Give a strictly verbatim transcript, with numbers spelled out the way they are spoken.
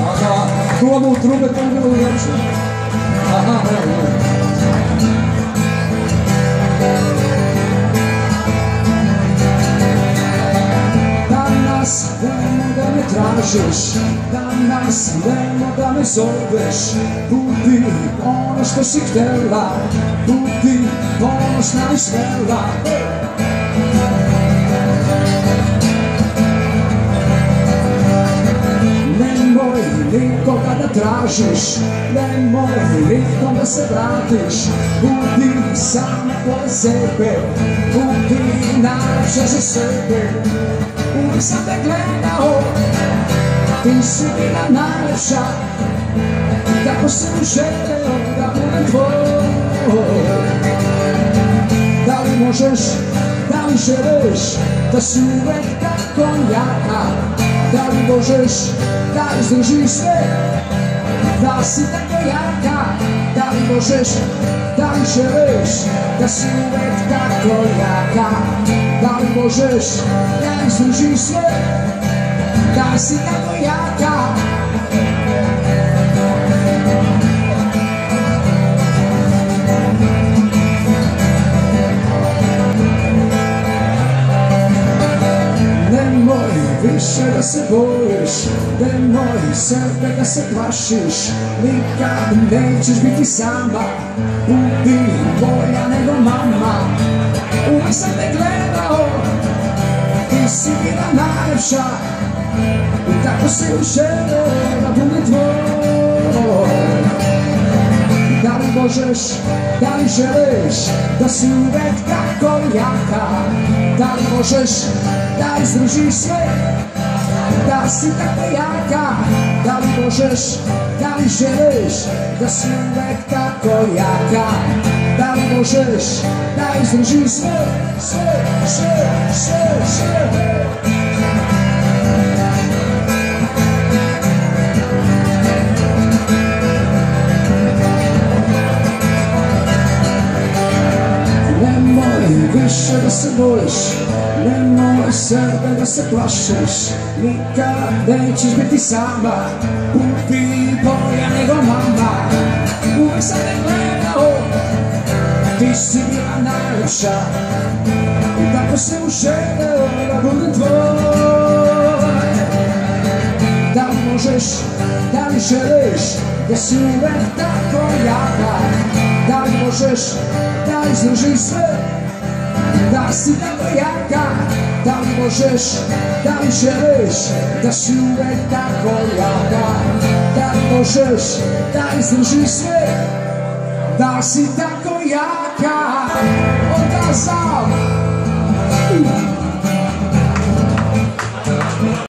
Aha, tu trube, to bilo ljepše. Aha, evo, evo. Danas idemo da me tražiš, danas idemo da me zoveš. Budi ono što si htjela, budi ponosna i smela. Nemoj nikoga da tražiš, nemoj nikom da se vratiš. Budi sama pored sebe, budi najlepša za sebe. Uvijek sam te gledao, ti si bila najlepša. Kako sam želeo da budem tvoj. Da li možeš, da li želiš da si uvek tako jaka? Da li možeš da izdržiš sve, da si tako jaka? Da li možeš, da li želiš da si uvek tako jaka? Da li možeš da izdržiš sve, da si tako jaka? Nemoj više da se bojiš, nemoj sebe da se plašiš. Nikad nećeš biti sama, budi bolja nego mama. Uvijek sam te gledao, ti si bila najlepša. I tako si želeo da budem tvoj. Da li možeš, da li želiš da si uvek tako jaka? Da li možeš da izdržiš sve, da si tako jaka? Da li možeš, da li želiš da si uvek tako jaka? Da li možeš da izdržiš sve, sve, sve, sve, sve? Više da se bojiš, nemoj sebe da se plašiš. Nikad nećeš biti sama, budi bolja nego mama. Uvijek sam te gledao, ti si bila najlepša. I tako sam želeo da budem tvoj. Da li možeš, da li želiš da si uvek tako jaka? Da li možeš da izdržiš sve, da si tako jaka? Da li možeš, da li želiš da si uvek tako jaka? Da li možeš da izdržiš sve, da si tako jaka? Onda sam